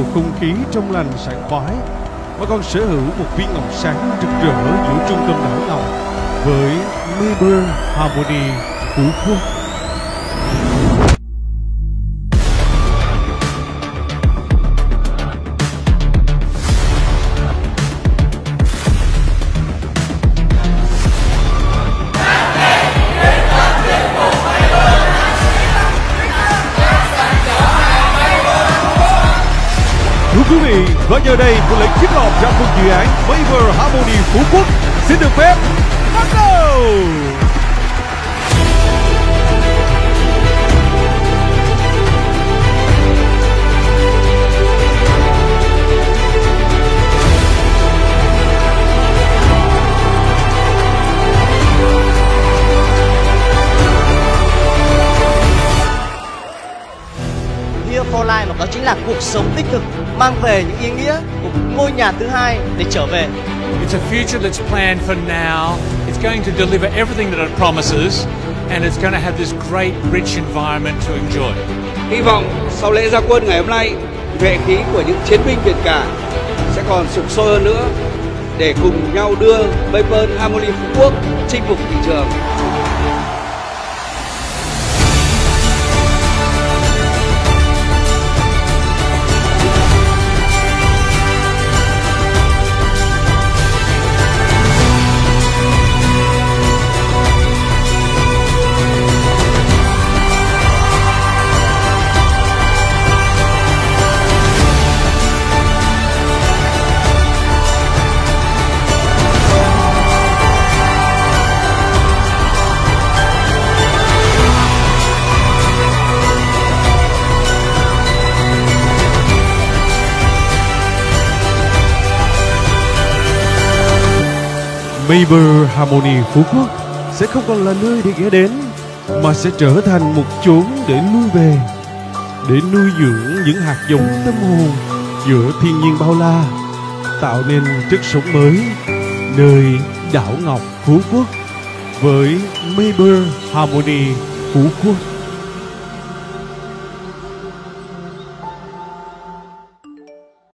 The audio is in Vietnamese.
Không khí trong lành sảng khoái, mà còn sở hữu một viên ngọc sáng rực rỡ giữa trung tâm đảo ngọc với Mayber Harmony Phú Quốc. Thưa quý vị, và giờ đây của lễ kick off ra một dự án Mayber Harmony Phú Quốc xin được phép bắt đầu. Here for Life nó chính là cuộc sống tích cực, mang về những ý nghĩa của ngôi nhà thứ hai để trở về. It's a future that's planned for now. It's going to deliver everything that it promises, and it's going to have this great, rich environment to enjoy. Hy vọng sau lễ ra quân ngày hôm nay, nhuệ khí của những chiến binh biển cả sẽ còn sục sôi hơn nữa để cùng nhau đưa Mayber Harmony Phú Quốc chinh phục thị trường. Mayber Harmony Phú Quốc sẽ không còn là nơi để ghé đến, mà sẽ trở thành một chốn để lui về, để nuôi dưỡng những hạt giống tâm hồn giữa thiên nhiên bao la, tạo nên chất sống mới nơi đảo ngọc Phú Quốc với Mayber Harmony Phú Quốc.